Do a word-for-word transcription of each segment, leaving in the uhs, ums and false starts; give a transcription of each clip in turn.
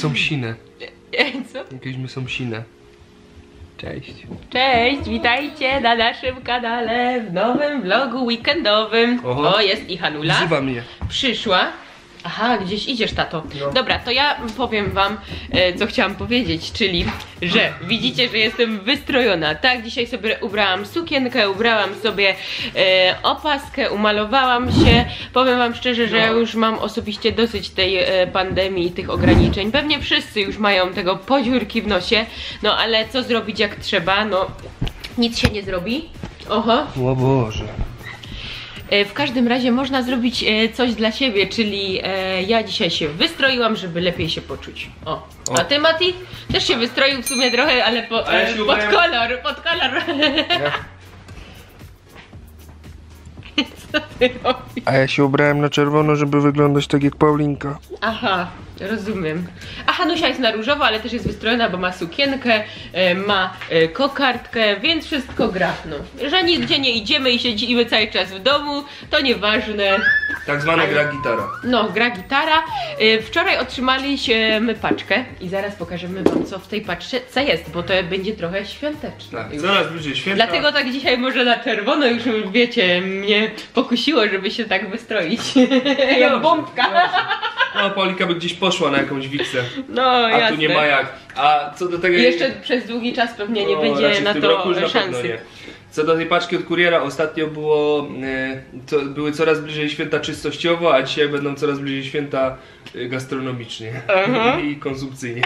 są sine. Co? Jakieś my są sine. Cześć. Cześć, witajcie na naszym kanale w nowym vlogu weekendowym. Oho. O, jest i Hanula. Wzywa mnie. Przyszła. Aha, gdzieś idziesz, tato. No. Dobra, to ja powiem wam, e, co chciałam powiedzieć, czyli, że widzicie, że jestem wystrojona. Tak, dzisiaj sobie ubrałam sukienkę, ubrałam sobie e, opaskę, umalowałam się. Powiem wam szczerze, że ja już mam osobiście dosyć tej e, pandemii i tych ograniczeń. Pewnie wszyscy już mają tego podziurki w nosie, no ale co zrobić jak trzeba, no nic się nie zrobi. Oho. O Boże. W każdym razie można zrobić coś dla siebie, czyli ja dzisiaj się wystroiłam, żeby lepiej się poczuć. O. O. A ty, Mati? Też się wystroił w sumie trochę, ale po, ja się pod ubrałem... kolor, pod kolor. Ja... Co ty robisz? A ja się ubrałem na czerwono, żeby wyglądać tak jak Paulinka. Aha, rozumiem. A Hanusia jest na różowo, ale też jest wystrojona, bo ma sukienkę, e, ma e, kokardkę, więc wszystko gra. No. Że nigdzie nie idziemy i siedzimy cały czas w domu, to nieważne. Tak zwana Ale... gra gitara. No, gra gitara. E, wczoraj otrzymaliśmy paczkę i zaraz pokażemy wam, co w tej paczce jest, bo to będzie trochę świąteczne. Tak, coraz bliżej święta. Dlatego tak dzisiaj może na czerwono już, wiecie, mnie pokusiło, żeby się tak wystroić. Jak Dobrze, bombka. dobrze. No, Paulinka by gdzieś poszła na jakąś wiksę. No, A jasne. tu nie ma jak. A co do tego... Jeszcze przez długi czas pewnie nie No, będzie raczej w na tym to roku już na pewno szansy. nie. Co do tej paczki od kuriera, ostatnio było, e, to, były coraz bliżej święta czystościowo, a dzisiaj będą coraz bliżej święta e, gastronomicznie Aha. i konsumpcyjnie.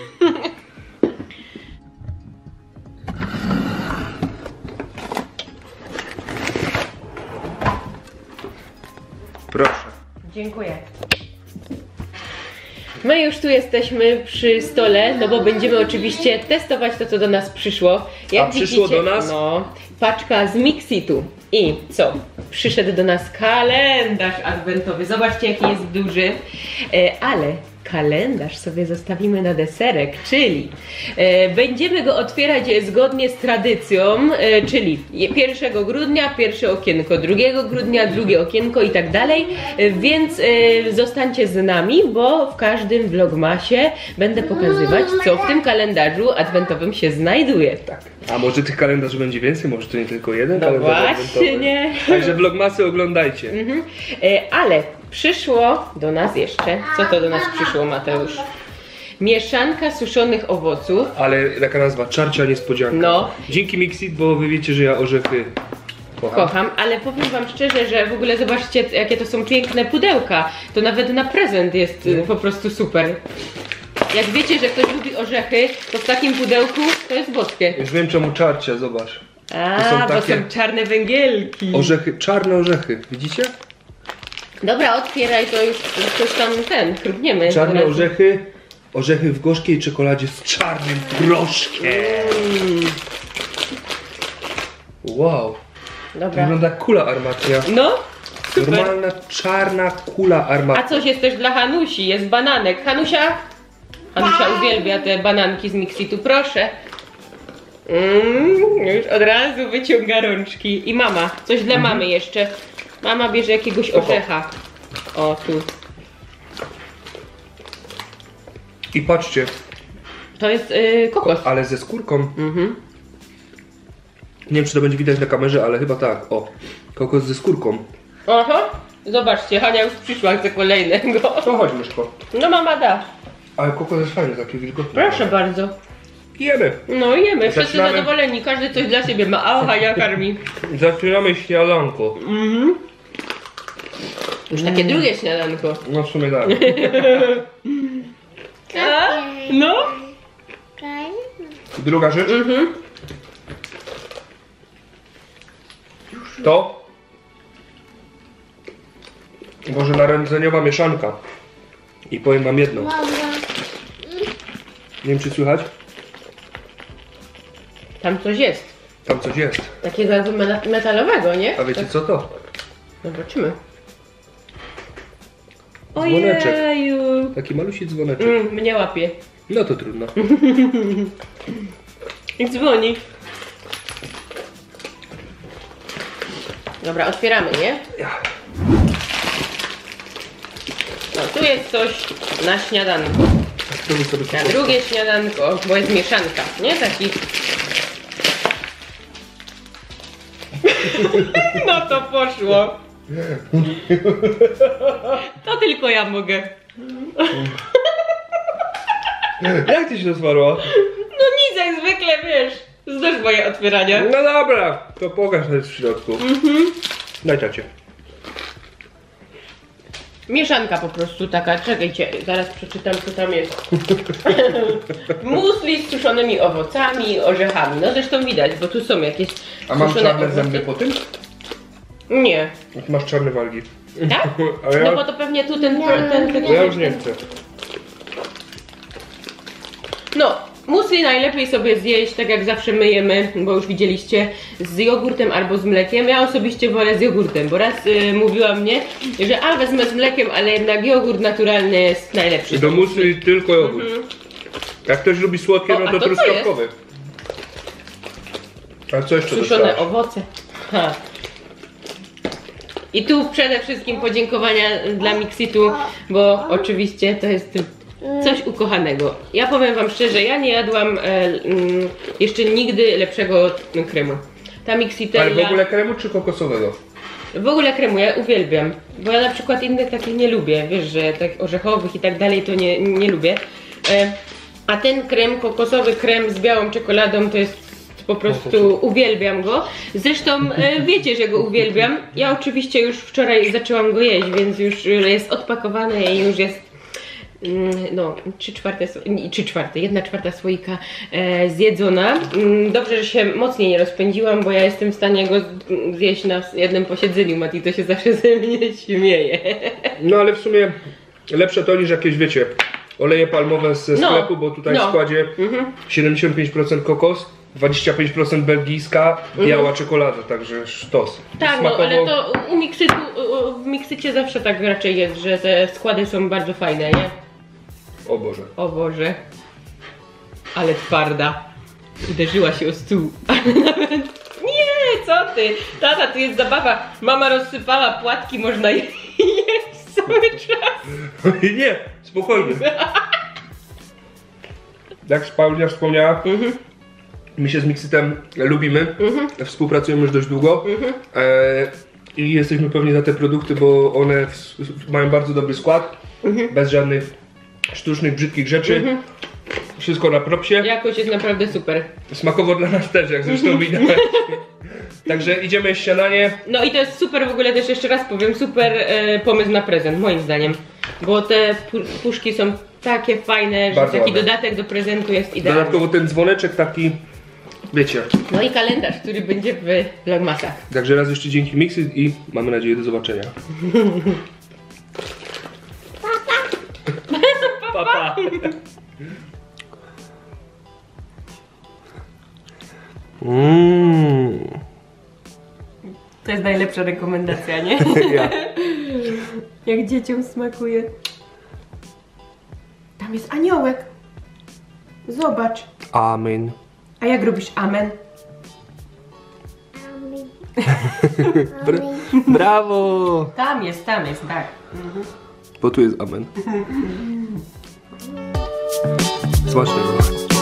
Proszę. Dziękuję. My już tu jesteśmy przy stole, no bo będziemy oczywiście testować to, co do nas przyszło. Jak A przyszło widzicie, do nas? No, paczka z Mixitu. I co? Przyszedł do nas kalendarz adwentowy. Zobaczcie, jaki jest duży. E, ale kalendarz sobie zostawimy na deserek, czyli e, będziemy go otwierać zgodnie z tradycją, e, czyli pierwszego grudnia pierwsze okienko, drugiego grudnia drugie okienko i tak dalej, e, więc e, zostańcie z nami, bo w każdym vlogmasie będę pokazywać, co w tym kalendarzu adwentowym się znajduje. Tak. A może tych kalendarzy będzie więcej, może to nie tylko jeden No kalendarz adwentowy. właśnie. Także vlogmasy oglądajcie. Mhm. E, ale przyszło do nas jeszcze, co to do nas przyszło, Mateusz? Mieszanka suszonych owoców. Ale taka nazwa, czarcia niespodzianka. No. Dzięki Mixit, bo wy wiecie, że ja orzechy kocham. Kocham, ale powiem wam szczerze, że w ogóle zobaczcie, jakie to są piękne pudełka. To nawet na prezent jest y, po prostu super. Jak wiecie, że ktoś lubi orzechy, to w takim pudełku to jest boskie. Już wiem czemu czarcia, zobacz. A, To są bo takie- są czarne węgielki. Orzechy, czarne orzechy, widzicie? Dobra, otwieraj, to już coś tam ten, chrupniemy. Czarne zaraz. orzechy, orzechy w gorzkiej czekoladzie z czarnym proszkiem. Mm, Wow, dobra. wygląda jak kula armatnia. No, super. Normalna czarna kula A armatnia. coś jest też dla Hanusi, jest bananek. Hanusia? Hanusia uwielbia te bananki z Mixitu, proszę. Mm, już od razu wyciąga rączki. I mama, coś dla mamy jeszcze. Mama bierze jakiegoś orzecha. O, tu. I patrzcie, To jest yy, kokos. ale ze skórką. Mhm. Nie wiem, czy to będzie widać na kamerze, ale chyba tak. O, kokos ze skórką. Oho, zobaczcie, Hania już przyszła, chce kolejnego. To chodź, myszko. No mama da. Ale kokos jest fajny, taki wilgotny. Proszę bardzo. Jemy. No jemy, wszyscy Zaczynamy. zadowoleni, każdy coś dla siebie ma, a Hania karmi. Zaczynamy śniadanko. Mhm. Już takie drugie śniadanko. No w sumie tak. A? No? Druga rzecz. Mhm. To bożonarodzeniowa mieszanka. I powiem wam jedno. Nie wiem, czy słychać? Tam coś jest. Tam coś jest. Takiego jakby me- metalowego, nie? A wiecie co to? Zobaczymy. Dzwoneczek. Ojeju. Taki malusi dzwoneczek. Mm, mnie łapie. No to trudno. I dzwoni. Dobra, otwieramy, nie? Ja. No, tu jest coś na śniadanko. To sobie Na drugie śniadanko, bo jest mieszanka, nie? Taki... No to poszło. To tylko ja mogę. Jak ty się rozwarła? No nic, jak zwykle, wiesz. Znasz moje otwierania. No dobra, to pokaż co jest w środku. Mhm. Daj tacie. Mieszanka po prostu taka, czekajcie, zaraz przeczytam co tam jest. Musli z suszonymi owocami, orzechami. No zresztą widać, bo tu są jakieś A mam suszone czarne owoce. zęby po tym? Nie. Jak masz czarne wargi. Tak? A ja, No bo to pewnie tu ten... ten, ten, ten, ja już nie chcę. No, musli najlepiej sobie zjeść, tak jak zawsze my jemy, bo już widzieliście, z jogurtem albo z mlekiem. Ja osobiście wolę z jogurtem, bo raz y, mówiła mnie, że a wezmę z mlekiem, ale jednak jogurt naturalny jest najlepszy. Do musli tylko jogurt. Mhm. Jak ktoś lubi słodkie, O, no a to to co truskawkowy. A co jeszcze Suszone dostałaś? owoce. Ha. I tu przede wszystkim podziękowania dla Mixitu, bo oczywiście to jest coś ukochanego. Ja powiem wam szczerze, ja nie jadłam e, mm, jeszcze nigdy lepszego kremu. Ta Mixitella... Ale w ogóle kremu czy kokosowego? W ogóle kremu ja uwielbiam, bo ja na przykład innych takich nie lubię, wiesz, że tak orzechowych i tak dalej to nie, nie lubię. E, a ten krem, kokosowy krem z białą czekoladą to jest po prostu, uwielbiam go. Zresztą e, wiecie, że go uwielbiam. Ja oczywiście już wczoraj zaczęłam go jeść, więc już jest odpakowany i już jest mm, no, trzy czwarte, trzy czwarte, jedna czwarta słoika e, zjedzona. Mm, dobrze, że się mocniej nie rozpędziłam, bo ja jestem w stanie go zjeść na jednym posiedzeniu. Mati to się zawsze ze mnie śmieje. No ale w sumie lepsze to niż jakieś, wiecie, oleje palmowe ze No, sklepu, bo tutaj no. w składzie Mhm. siedemdziesiąt pięć procent kokos, dwadzieścia pięć procent belgijska, biała czekolada, także sztos. Tak, no ale to u Mixitu, u- w Mixicie zawsze tak raczej jest, że te składy są bardzo fajne, nie? O Boże. O Boże. Ale twarda. Uderzyła się o stół. Nie, co ty? Tata, tu jest zabawa. Mama rozsypała płatki, można je jeść cały czas. Nie, spokojnie. Jak Paulina wspomniała, Mhm. my się z Mixitem lubimy, Mhm. współpracujemy już dość długo Mhm. e, i jesteśmy pewni za te produkty, bo one w, w, mają bardzo dobry skład, Mhm. bez żadnych sztucznych, brzydkich rzeczy. Mhm. Wszystko na propsie. Jakość jest naprawdę super. Smakowo dla nas też, jak zresztą widać. Także idziemy śniadanie. No i to jest super, w ogóle też jeszcze raz powiem, super e, pomysł na prezent, moim zdaniem. Bo te pu- puszki są takie fajne, że Bardzo taki ładne. dodatek do prezentu jest idealny. Dodatkowo ten dzwoneczek taki, wiecie. No i kalendarz, który będzie w vlogmasach. Także raz jeszcze dzięki Mixit i mamy nadzieję do zobaczenia. Papa. Papa. Mm. To jest najlepsza rekomendacja, nie? Ja. Jak dzieciom smakuje. Tam jest aniołek. Zobacz. Amen. A jak robisz amen? Bra brawo! Tam jest, tam jest, tak. Mhm. Bo tu jest amen. Smacznego.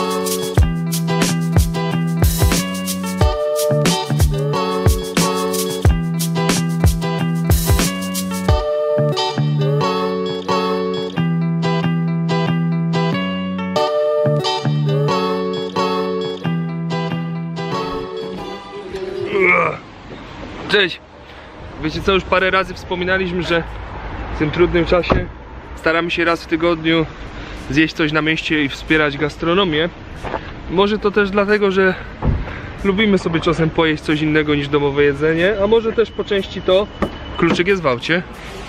Cześć! Wiecie co, już parę razy wspominaliśmy, że w tym trudnym czasie staramy się raz w tygodniu zjeść coś na mieście i wspierać gastronomię. Może to też dlatego, że lubimy sobie czasem pojeść coś innego niż domowe jedzenie, a może też po części to kluczyk jest w aucie.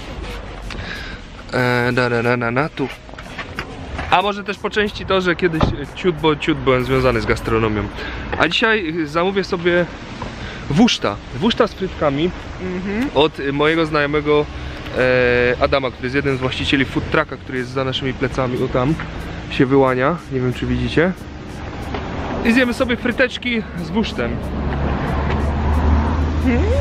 Eee, da, da, da, da, da, tu. A może też po części to, że kiedyś ciut, bo ciut byłem związany z gastronomią. A dzisiaj zamówię sobie wuszta, wuszta z frytkami Mhm. od mojego znajomego e, Adama, który jest jednym z właścicieli food trucka, który jest za naszymi plecami, o tam się wyłania, nie wiem czy widzicie. I zjemy sobie fryteczki z wusztem.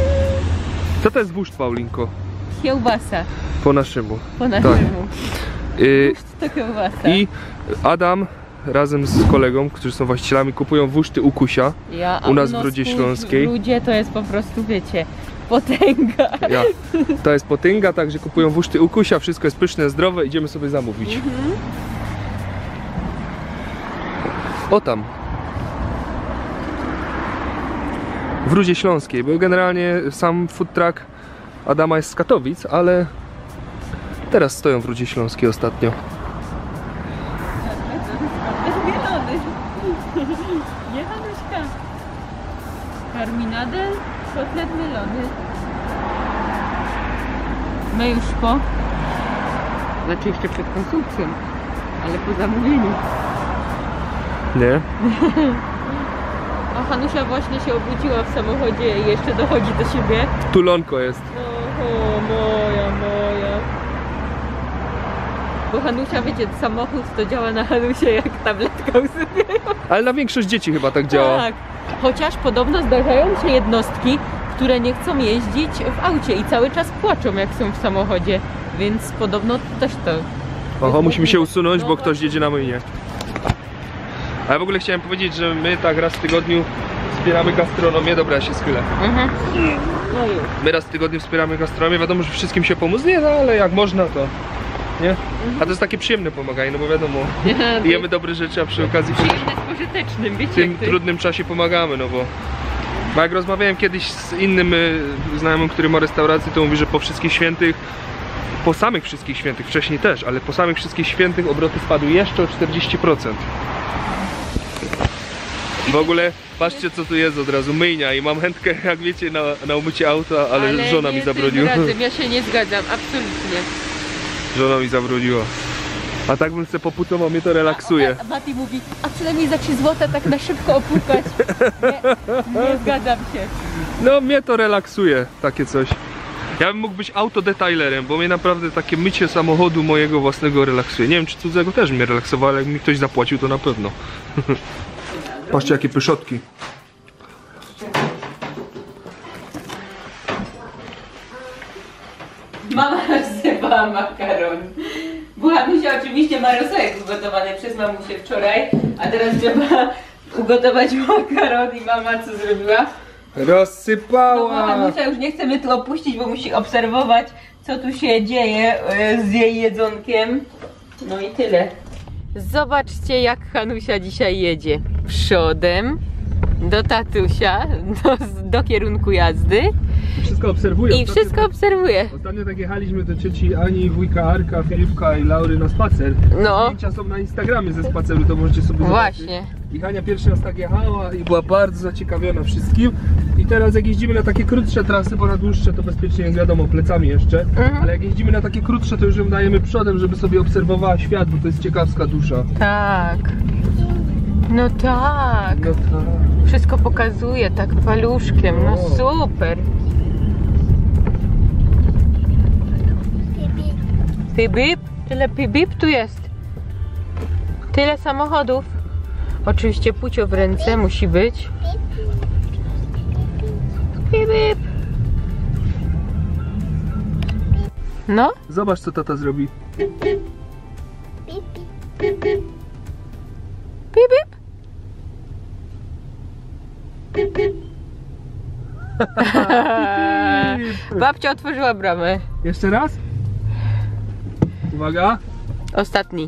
Co to jest wuszt, Paulinko? Kiełbasa. Po naszemu. Po naszemu. Yy, To kiełbasa. I Adam razem z kolegą, którzy są właścicielami, kupują wuszty Ukusia Ja, a u nas w Rudzie Śląskiej. Ludzie to jest po prostu, wiecie, potęga. Ja. To jest potęga, także kupują wuszty Ukusia, wszystko jest pyszne, zdrowe, idziemy sobie zamówić. Mhm. O tam. W Rudzie Śląskiej, bo generalnie sam food truck Adama jest z Katowic, ale teraz stoją w Rudzie Śląskiej ostatnio. Nie, Hanuśka. Karminadel, kotlet mielony. My już po... Znaczy jeszcze przed konsumpcją, ale po zamówieniu. Nie? A Hanusia właśnie się obudziła w samochodzie i jeszcze dochodzi do siebie. Tulonko jest. O, moja, moja. Bo Hanusia, wiecie, samochód to działa na Hanusie jak tabletka usypiająca. Ale na większość dzieci chyba tak działa. Tak. Chociaż podobno zdarzają się jednostki, które nie chcą jeździć w aucie i cały czas płaczą jak są w samochodzie. Więc podobno też to. Oho, musimy się usunąć, No bo ktoś jedzie na myjnie. A ja w ogóle chciałem powiedzieć, że my tak raz w tygodniu wspieramy gastronomię. Dobra, ja się schylę. Mhm. No już. My raz w tygodniu wspieramy gastronomię. Wiadomo, że wszystkim się pomóc nie da, ale jak można to. Nie? A to jest takie przyjemne pomaganie, no bo wiadomo, jemy dobre rzeczy, a przy okazji w tym, Przyjemne z pożytecznym, wiecie. w tym jak to trudnym czasie pomagamy, no bo... Bo jak rozmawiałem kiedyś z innym y, znajomym, który ma restaurację, to mówi, że po wszystkich świętych, po samych wszystkich świętych, wcześniej też, ale po samych wszystkich świętych obroty spadły jeszcze o czterdzieści procent. W ogóle patrzcie, co tu jest od razu, myjnia, i mam chętkę, jak wiecie, na, na umycie auta, ale, Ale żona nie mi tym zabroniła. razem, ja się nie zgadzam, absolutnie. Żona mi zabroniła. A tak bym sobie poputował, mnie to relaksuje. A Mati mówi, a przynajmniej za trzy złote tak na szybko opłukać. Nie, nie zgadzam się. No mnie to relaksuje, takie coś. Ja bym mógł być autodetailerem, bo mnie naprawdę takie mycie samochodu mojego własnego relaksuje. Nie wiem, czy cudzego też mnie relaksowało, ale jak mi ktoś zapłacił, to na pewno. Patrzcie, jakie pyszotki. Mama rozsypała makaron. Bo Hanusia oczywiście ma rosołek ugotowany przez mamusię wczoraj, a teraz trzeba ugotować makaron i mama co zrobiła? No bo Rozsypała! Hanusia już nie chcemy tu opuścić, bo musi obserwować, co tu się dzieje e, z jej jedzonkiem. No i tyle. Zobaczcie, jak Hanusia dzisiaj jedzie. Przodem do tatusia, do, do kierunku jazdy Wszystko obserwuję. i wszystko obserwuje. Ostatnio tak jechaliśmy do cioci Ani, wujka Arka, Filipka i Laury na spacer. No. Zdjęcia są na Instagramie ze spaceru, to możecie sobie zobaczyć. Właśnie. I Hania pierwszy raz tak jechała i była bardzo zaciekawiona wszystkim. I teraz jak jeździmy na takie krótsze trasy, bo na dłuższe to bezpiecznie jak wiadomo plecami jeszcze, Mhm. ale jak jeździmy na takie krótsze, to już ją dajemy przodem, żeby sobie obserwowała świat, bo to jest ciekawska dusza. Tak. No tak. No tak. Wszystko pokazuje tak paluszkiem. No super. Pip-bip. Tyle pip-bip tu jest. Tyle samochodów. Oczywiście pucio w ręce musi być. Pip-bip. No. Zobacz, co tata zrobi. Pip-bip. Babcia otworzyła bramę. Jeszcze raz? Uwaga. Ostatni.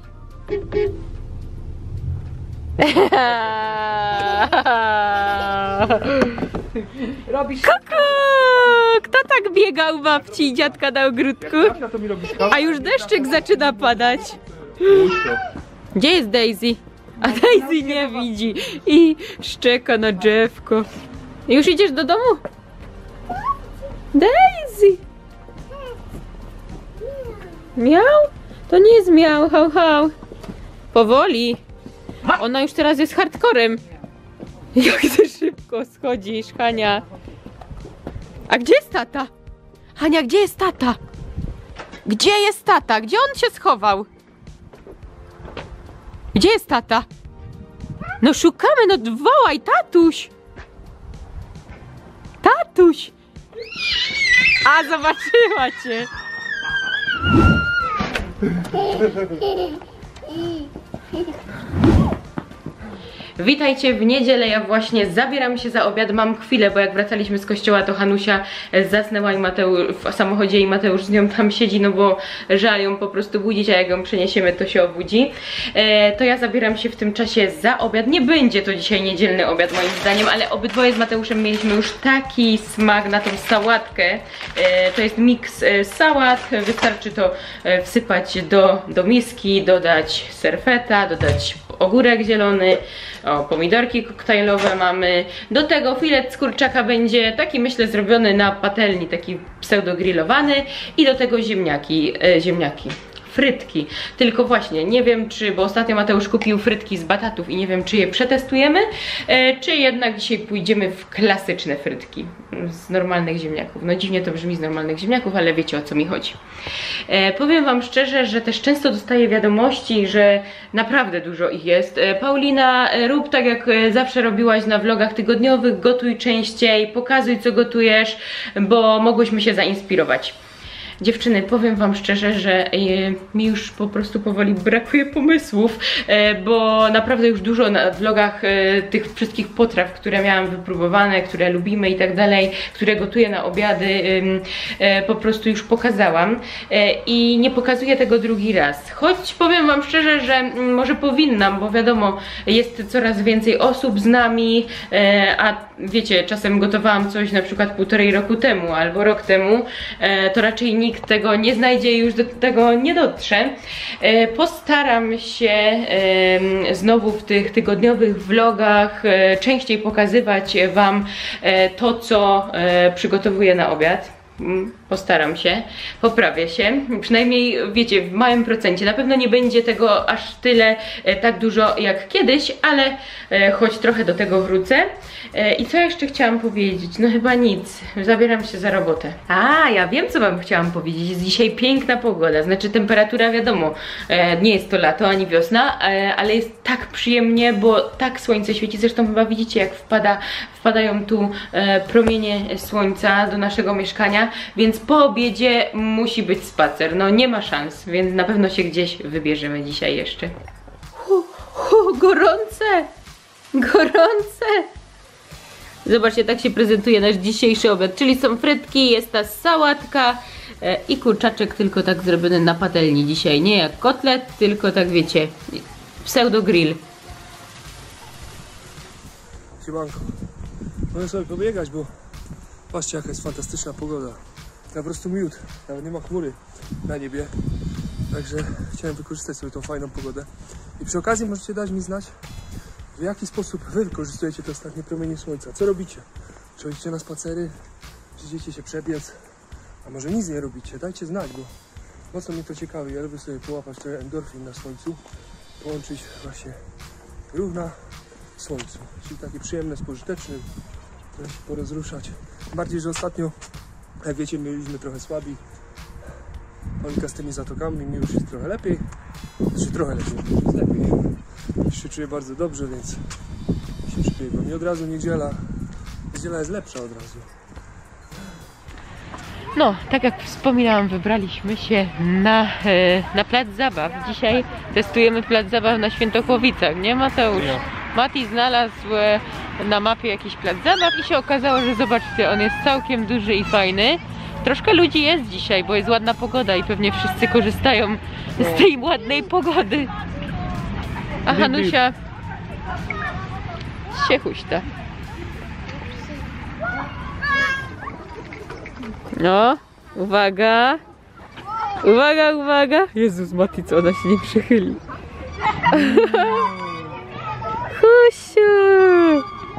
Robisz Kuku! Kto tak biegał babci i dziadka na ogródku? Kasia, to mi robisz A już deszczyk zaczyna padać. Puść to. Gdzie jest Daisy? A Daisy nie widzi i szczeka na drzewko. Już idziesz do domu? Daisy! Miał? To nie jest miał, hał, hał. Powoli. Ona już teraz jest hardcorem. Jak ty szybko schodzisz, Hania. A gdzie jest tata? Hania, gdzie jest tata? Gdzie jest tata? Gdzie on się schował? Gdzie jest tata? No szukamy, no wołaj, tatuś! Tatuś! A, zobaczyła cię! Witajcie w niedzielę, ja właśnie zabieram się za obiad, mam chwilę, bo jak wracaliśmy z kościoła, to Hanusia zasnęła i Mateusz w samochodzie i Mateusz z nią tam siedzi, no bo żal ją po prostu budzić, a jak ją przeniesiemy, to się obudzi. E, to ja zabieram się w tym czasie za obiad. Nie będzie to dzisiaj niedzielny obiad moim zdaniem, ale obydwoje z Mateuszem mieliśmy już taki smak na tą sałatkę. E, to jest miks e, sałat, wystarczy to e, wsypać do, do miski, dodać serfeta, dodać ogórek zielony, o, pomidorki koktajlowe mamy. Do tego filet z kurczaka będzie taki, myślę, zrobiony na patelni, taki pseudo grillowany. I do tego ziemniaki, e, ziemniaki. Frytki, tylko właśnie nie wiem czy, bo ostatnio Mateusz kupił frytki z batatów i nie wiem czy je przetestujemy, e, czy jednak dzisiaj pójdziemy w klasyczne frytki z normalnych ziemniaków. No dziwnie to brzmi z normalnych ziemniaków, ale wiecie o co mi chodzi. E, powiem wam szczerze, że też często dostaję wiadomości, że naprawdę dużo ich jest. E, Paulina, e, rób tak jak zawsze robiłaś na vlogach tygodniowych, gotuj częściej, pokazuj co gotujesz, bo mogłyśmy się zainspirować. Dziewczyny, powiem wam szczerze, że e, mi już po prostu powoli brakuje pomysłów, e, bo naprawdę już dużo na vlogach e, tych wszystkich potraw, które miałam wypróbowane, które lubimy i tak dalej, które gotuję na obiady, e, e, po prostu już pokazałam e, i nie pokazuję tego drugi raz. Choć powiem wam szczerze, że m, może powinnam, bo wiadomo, jest coraz więcej osób z nami, e, a wiecie, czasem gotowałam coś na przykład półtorej roku temu albo rok temu, e, to raczej nie nikt tego nie znajdzie i już do tego nie dotrze. E, postaram się e, znowu w tych tygodniowych vlogach e, częściej pokazywać wam e, to, co e, przygotowuję na obiad. Postaram się, poprawię się, przynajmniej wiecie, w małym procencie. Na pewno nie będzie tego aż tyle, e, tak dużo jak kiedyś, ale e, choć trochę do tego wrócę. E, I co jeszcze chciałam powiedzieć? No chyba nic, zabieram się za robotę. A, ja wiem co wam chciałam powiedzieć, jest dzisiaj piękna pogoda, znaczy temperatura wiadomo, e, nie jest to lato ani wiosna, e, ale jest tak przyjemnie, bo tak słońce świeci, zresztą chyba widzicie jak wpada, wpadają tu e, promienie słońca do naszego mieszkania, więc po obiedzie musi być spacer, no nie ma szans, więc na pewno się gdzieś wybierzemy dzisiaj jeszcze. Hu, hu, gorące, gorące. Zobaczcie, tak się prezentuje nasz dzisiejszy obiad, czyli są frytki, jest ta sałatka e, i kurczaczek tylko tak zrobiony na patelni dzisiaj, nie jak kotlet, tylko tak wiecie, pseudo grill. Siemanko, możemy sobie pobiegać, bo patrzcie jaka jest fantastyczna pogoda. Po prostu miód, nawet nie ma chmury na niebie. Także chciałem wykorzystać sobie tą fajną pogodę. I przy okazji możecie dać mi znać, w jaki sposób wy wykorzystujecie te ostatnie promienie słońca. Co robicie? Czy chodzicie na spacery? Czy idziecie się przebiec? A może nic nie robicie? Dajcie znać, bo mocno mnie to ciekawi. Ja lubię sobie połapać trochę endorfin na słońcu. Połączyć właśnie ruch na słońcu. Czyli takie przyjemne z pożytecznym. Trochę się porozruszać. Bardziej, że ostatnio, jak wiecie, mieliśmy trochę słabi. Panika z tymi zatokami, mi już jest trochę lepiej. Znaczy trochę lepiej, już jest lepiej. Już się czuję bardzo dobrze, więc się przybiegłem. I od razu niedziela. Niedziela jest lepsza od razu. No, tak jak wspominałam, wybraliśmy się na, na plac zabaw. Dzisiaj testujemy plac zabaw na Świętochłowicach, nie Mateusz? Nie. Mati znalazł na mapie jakiś plac zabaw i się okazało, że zobaczcie, on jest całkiem duży i fajny. Troszkę ludzi jest dzisiaj, bo jest ładna pogoda i pewnie wszyscy korzystają z tej ładnej pogody. A Hanusia się huśta. No, uwaga. Uwaga, uwaga. Jezus Mati, co ona się nie przychyli. Husiu.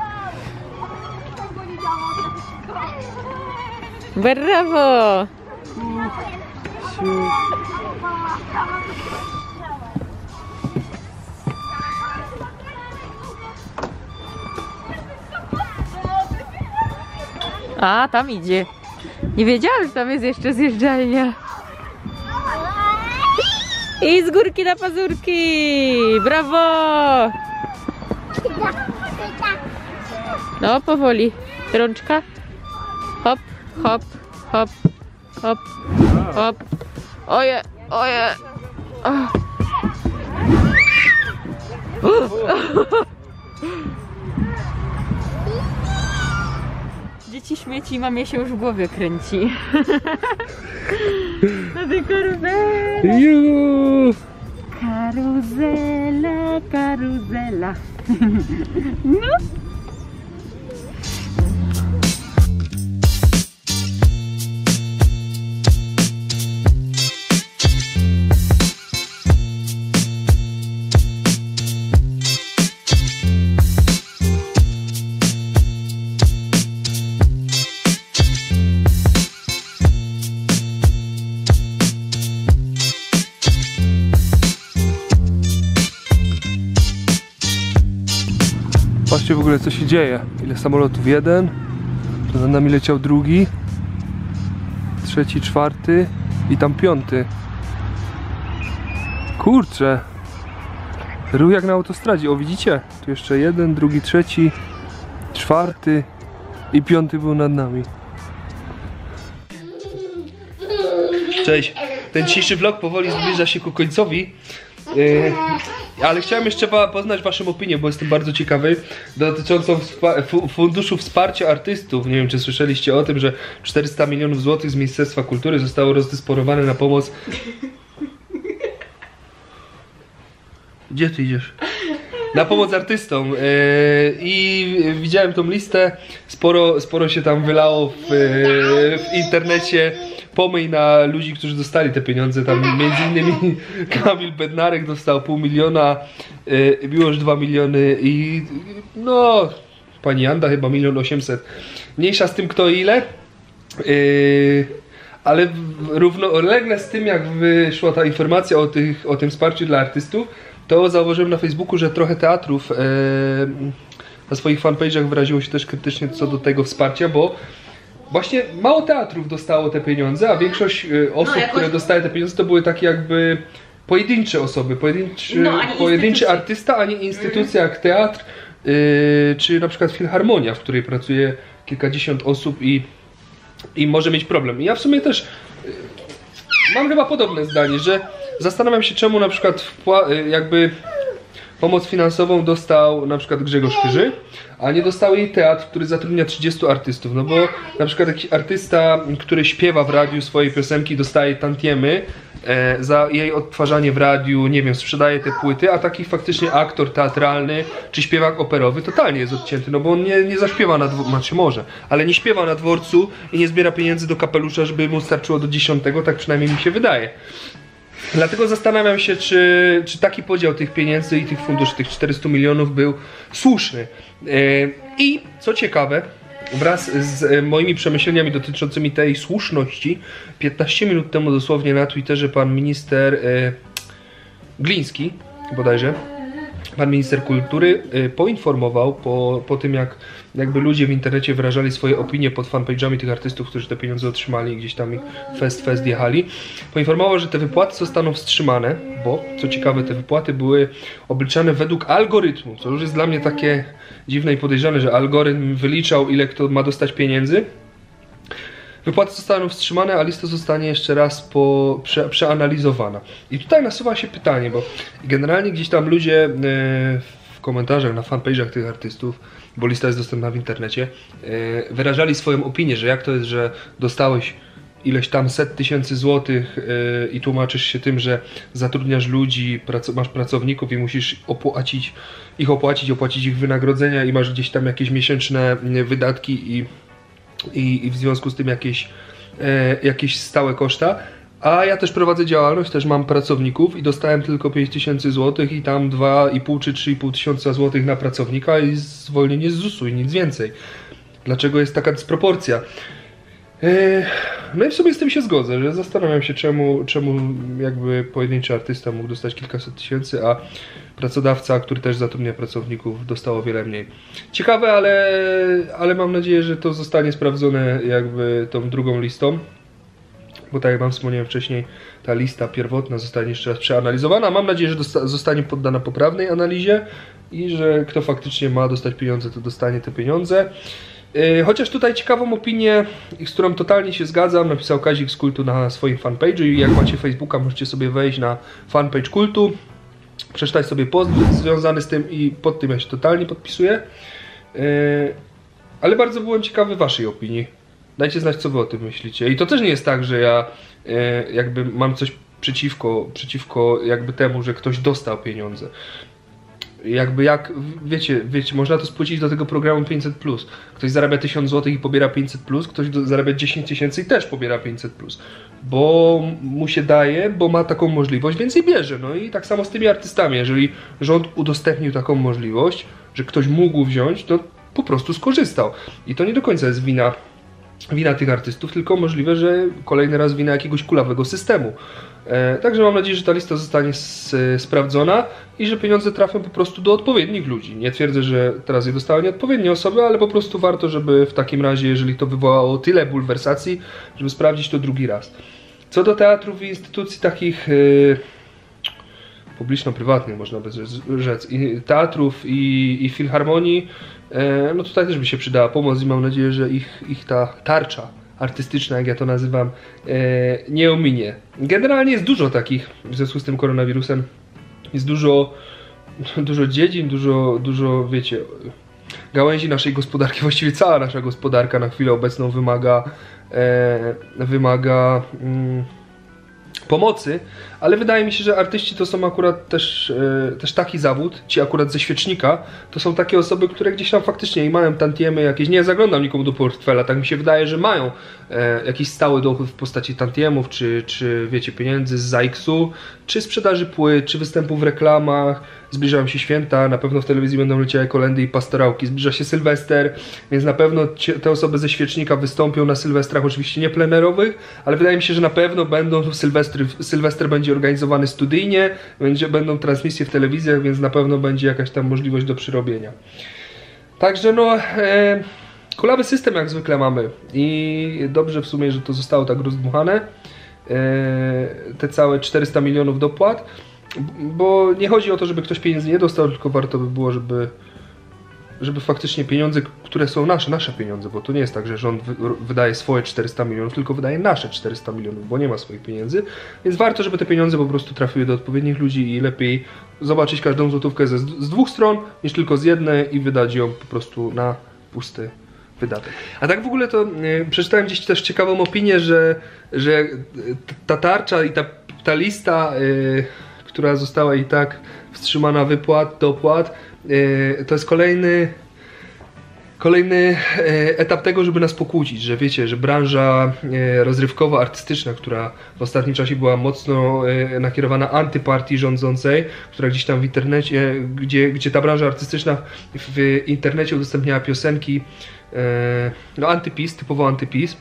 Brawo. A, tam idzie. Nie wiedziałam, że tam jest jeszcze zjeżdżalnia. I z górki na pazurki. Brawo. No, powoli. Rączka. Hop, hop, hop, hop, hop. Oje, oje. Dzieci śmieci, mamie się już w głowie kręci. Na tej karuzeli. Juuu. Karuzela, karuzela. No. Patrzcie w ogóle co się dzieje. Ile samolotów? Jeden. To za nami leciał drugi. Trzeci, czwarty. I tam piąty. Kurczę. Ruch jak na autostradzie. O widzicie? Tu jeszcze jeden, drugi, trzeci. Czwarty. I piąty był nad nami. Cześć. Ten dzisiejszy vlog powoli zbliża się ku końcowi. Yy, ale chciałem jeszcze poznać waszą opinię, bo jestem bardzo ciekawy, dotyczącą funduszu wsparcia artystów. Nie wiem, czy słyszeliście o tym, że czterysta milionów złotych z Ministerstwa Kultury zostało rozdysponowane na pomoc. Gdzie ty idziesz? Na pomoc artystom. Yy, I widziałem tą listę. Sporo, sporo się tam wylało w, yy, w internecie. Pomyj na ludzi, którzy dostali te pieniądze. Tam między innymi Kamil Bednarek dostał pół miliona, yy, Miłosz dwa miliony i no pani Anda chyba milion osiemset. Mniejsza z tym kto ile. Yy, ale równolegle z tym jak wyszła ta informacja o, tych, o tym wsparciu dla artystów, to zauważyłem na Facebooku, że trochę teatrów yy, na swoich fanpage'ach wyraziło się też krytycznie co do tego wsparcia, bo właśnie mało teatrów dostało te pieniądze, a większość y, osób, no, jakoś... które dostały te pieniądze, to były takie jakby pojedyncze osoby, pojedynczy, no, pojedynczy artysta, a nie instytucja mm. jak teatr, y, czy na przykład filharmonia, w której pracuje kilkadziesiąt osób i, i może mieć problem. I ja w sumie też y, mam chyba podobne zdanie, że zastanawiam się czemu na przykład y, jakby pomoc finansową dostał na przykład Grzegorz Chyży, a nie dostał jej teatr, który zatrudnia trzydziestu artystów. No bo na przykład jakiś artysta, który śpiewa w radiu swoje piosenki, dostaje tantiemy e, za jej odtwarzanie w radiu, nie wiem, sprzedaje te płyty, a taki faktycznie aktor teatralny czy śpiewak operowy totalnie jest odcięty, no bo on nie, nie zaśpiewa na dworcu, znaczy może, ale nie śpiewa na dworcu i nie zbiera pieniędzy do kapelusza, żeby mu starczyło do dziesiątego, tak przynajmniej mi się wydaje. Dlatego zastanawiam się, czy, czy taki podział tych pieniędzy i tych funduszy, tych czterystu milionów był słuszny. I co ciekawe, wraz z moimi przemyśleniami dotyczącymi tej słuszności, piętnaście minut temu dosłownie na Twitterze pan minister Gliński, bodajże, pan minister kultury poinformował po, po tym jak jakby ludzie w internecie wyrażali swoje opinie pod fanpage'ami tych artystów, którzy te pieniądze otrzymali i gdzieś tam ich fest fest jechali. Poinformował, że te wypłaty zostaną wstrzymane, bo co ciekawe te wypłaty były obliczane według algorytmu, co już jest dla mnie takie dziwne i podejrzane, że algorytm wyliczał ile kto ma dostać pieniędzy. Wypłaty zostaną wstrzymane, a lista zostanie jeszcze raz po, prze, przeanalizowana. I tutaj nasuwa się pytanie, bo generalnie gdzieś tam ludzie yy, w komentarzach, na fanpage'ach tych artystów, bo lista jest dostępna w internecie, yy, wyrażali swoją opinię, że jak to jest, że dostałeś ileś tam set tysięcy złotych yy, i tłumaczysz się tym, że zatrudniasz ludzi, prac masz pracowników i musisz opłacić ich opłacić, opłacić ich wynagrodzenia i masz gdzieś tam jakieś miesięczne wydatki i I, i w związku z tym jakieś, e, jakieś stałe koszta. A ja też prowadzę działalność, też mam pracowników i dostałem tylko pięć tysięcy złotych i tam dwa i pół czy trzy i pół tysiąca złotych na pracownika i zwolnienie z zusu i nic więcej. Dlaczego jest taka dysproporcja? E, no i w sumie z tym się zgodzę, że zastanawiam się czemu, czemu jakby pojedynczy artysta mógł dostać kilkaset tysięcy, a pracodawca, który też zatrudnia pracowników, dostał o wiele mniej. Ciekawe, ale, ale mam nadzieję, że to zostanie sprawdzone jakby tą drugą listą. Bo tak jak wam wspomniałem wcześniej, ta lista pierwotna zostanie jeszcze raz przeanalizowana. Mam nadzieję, że zostanie poddana poprawnej analizie i że kto faktycznie ma dostać pieniądze, to dostanie te pieniądze. Yy, chociaż tutaj ciekawą opinię, z którą totalnie się zgadzam, napisał Kazik z Kultu na swoim fanpage'u i jak macie Facebooka, możecie sobie wejść na fanpage Kultu, przeczytać sobie post związany z tym i pod tym ja się totalnie podpisuję. Yy, ale bardzo byłem ciekawy waszej opinii. Dajcie znać, co wy o tym myślicie. I to też nie jest tak, że ja yy, jakby mam coś przeciwko, przeciwko jakby temu, że ktoś dostał pieniądze. Jakby jak, wiecie, wiecie, można to spłycić do tego programu pięćset plus. Ktoś zarabia tysiąc złotych i pobiera pięćset plus, ktoś do, zarabia dziesięć tysięcy i też pobiera pięćset plus. Bo mu się daje, bo ma taką możliwość, więc i bierze. No i tak samo z tymi artystami. Jeżeli rząd udostępnił taką możliwość, że ktoś mógł wziąć, to po prostu skorzystał. I to nie do końca jest wina wina tych artystów, tylko możliwe, że kolejny raz wina jakiegoś kulawego systemu. E, także mam nadzieję, że ta lista zostanie s, sprawdzona i że pieniądze trafią po prostu do odpowiednich ludzi. Nie twierdzę, że teraz je dostały nieodpowiednie osoby, ale po prostu warto, żeby w takim razie, jeżeli to wywołało tyle bulwersacji, żeby sprawdzić to drugi raz. Co do teatrów i instytucji takich e, publiczno-prywatnych, można by rzec, i teatrów i, i filharmonii, e, no tutaj też by się przydała pomoc i mam nadzieję, że ich, ich ta tarcza artystyczna, jak ja to nazywam, e, nie ominie. Generalnie jest dużo takich, w związku z tym koronawirusem, jest dużo, dużo dziedzin, dużo, dużo, wiecie, gałęzi naszej gospodarki, właściwie cała nasza gospodarka na chwilę obecną wymaga, e, wymaga mm, pomocy, ale wydaje mi się, że artyści to są akurat też, e, też taki zawód, ci akurat ze świecznika, to są takie osoby, które gdzieś tam faktycznie i mają tantiemy jakieś, nie zaglądam nikomu do portfela, tak mi się wydaje, że mają e, jakiś stały dochód w postaci tantiemów, czy, czy wiecie, pieniędzy z zajksu, czy sprzedaży płyt, czy występów w reklamach. Zbliżają się święta, na pewno w telewizji będą leciały kolędy i pastorałki, zbliża się Sylwester, więc na pewno te osoby ze świecznika wystąpią na sylwestrach, oczywiście nie plenerowych, ale wydaje mi się, że na pewno będą sylwestry, sylwester będzie organizowany studyjnie, będzie, będą transmisje w telewizjach, więc na pewno będzie jakaś tam możliwość do przyrobienia. Także no, e, kulawy system jak zwykle mamy i dobrze w sumie, że to zostało tak rozdmuchane, e, te całe czterysta milionów dopłat. Bo nie chodzi o to, żeby ktoś pieniędzy nie dostał, tylko warto by było, żeby, żeby faktycznie pieniądze, które są nasze, nasze pieniądze, bo to nie jest tak, że rząd wy, wydaje swoje czterysta milionów, tylko wydaje nasze czterysta milionów, bo nie ma swoich pieniędzy, więc warto, żeby te pieniądze po prostu trafiły do odpowiednich ludzi i lepiej zobaczyć każdą złotówkę ze, z dwóch stron, niż tylko z jednej i wydać ją po prostu na pusty wydatek. A tak w ogóle to yy, przeczytałem gdzieś też ciekawą opinię, że, że ta tarcza i ta, ta lista, yy, która została i tak wstrzymana wypłat, dopłat, yy, to jest kolejny kolejny yy, etap tego, żeby nas pokłócić, że wiecie, że branża yy, rozrywkowa, artystyczna, która w ostatnim czasie była mocno yy, nakierowana antypartii rządzącej, która gdzieś tam w internecie, gdzie, gdzie ta branża artystyczna w internecie udostępniała piosenki yy, no antyPiS, typowo antyPiS.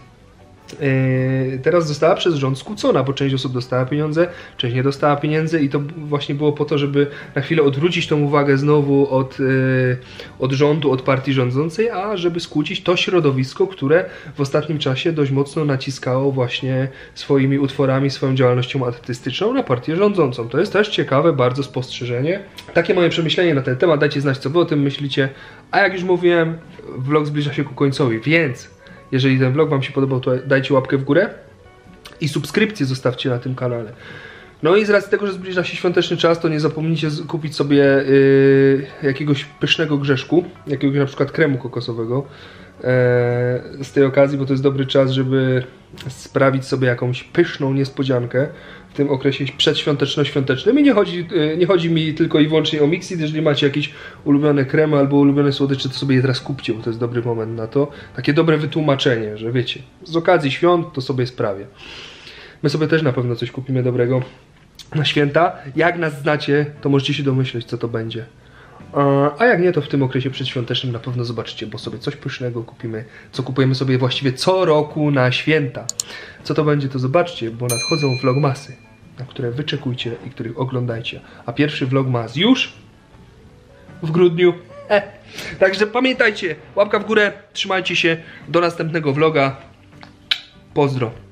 Yy, teraz została przez rząd skłócona, bo część osób dostała pieniądze, część nie dostała pieniędzy i to właśnie było po to, żeby na chwilę odwrócić tą uwagę znowu od, yy, od rządu, od partii rządzącej, a żeby skłócić to środowisko, które w ostatnim czasie dość mocno naciskało właśnie swoimi utworami, swoją działalnością artystyczną na partię rządzącą. To jest też ciekawe bardzo spostrzeżenie. Takie moje przemyślenie na ten temat, dajcie znać, co wy o tym myślicie, a jak już mówiłem, vlog zbliża się ku końcowi, więc jeżeli ten vlog wam się podobał, to dajcie łapkę w górę i subskrypcję zostawcie na tym kanale. No i z racji tego, że zbliża się świąteczny czas, to nie zapomnijcie kupić sobie yy, jakiegoś pysznego grzeszku, jakiegoś na przykład kremu kokosowego yy, z tej okazji, bo to jest dobry czas, żeby sprawić sobie jakąś pyszną niespodziankę w tym okresie przedświąteczno-świątecznym. I nie chodzi, yy, nie chodzi mi tylko i wyłącznie o Mixit. Jeżeli macie jakieś ulubione kremy albo ulubione słodycze, to sobie je teraz kupcie, bo to jest dobry moment na to. Takie dobre wytłumaczenie, że wiecie, z okazji świąt to sobie sprawię. My sobie też na pewno coś kupimy dobrego na święta. Jak nas znacie, to możecie się domyśleć, co to będzie. A jak nie, to w tym okresie przedświątecznym na pewno zobaczycie, bo sobie coś pysznego kupimy, co kupujemy sobie właściwie co roku na święta. Co to będzie, to zobaczcie, bo nadchodzą vlogmasy, na które wyczekujcie i których oglądajcie. A pierwszy vlogmas już w grudniu. E. Także pamiętajcie, łapka w górę, trzymajcie się, do następnego vloga. Pozdro.